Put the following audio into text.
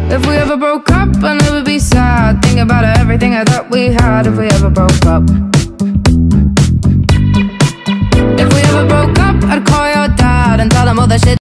If we ever broke up, I never be sad. Think about everything I thought we had. If we ever broke up, if we ever broke up, I'd call your dad and tell him all the shit